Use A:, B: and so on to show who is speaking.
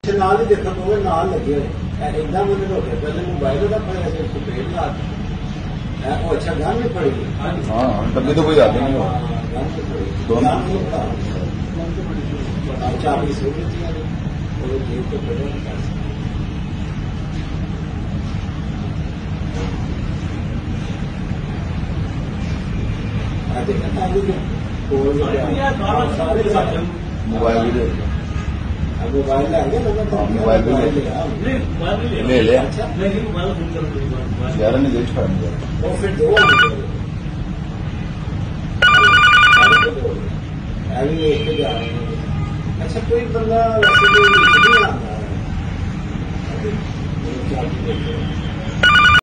A: नाल ही देखो तो नाल लगे हुए एकदम मैंने रोके पहले मोबाइल का पड़े ऐसे पेड़ ला वो अच्छा गान नहीं पड़ेगी।
B: हाँ डब्बे तो कोई आते नहीं दोनों
A: चाबी सो गई तो पड़े
B: मोबाइल भी
A: मोबाइल लेंगे
B: मोबाइल भी ले लिया यार नहीं देख पाएंगे
A: वो फिर दो अभी एक जा रहे हैं। अच्छा कोई बंदा वैसे नहीं आता है।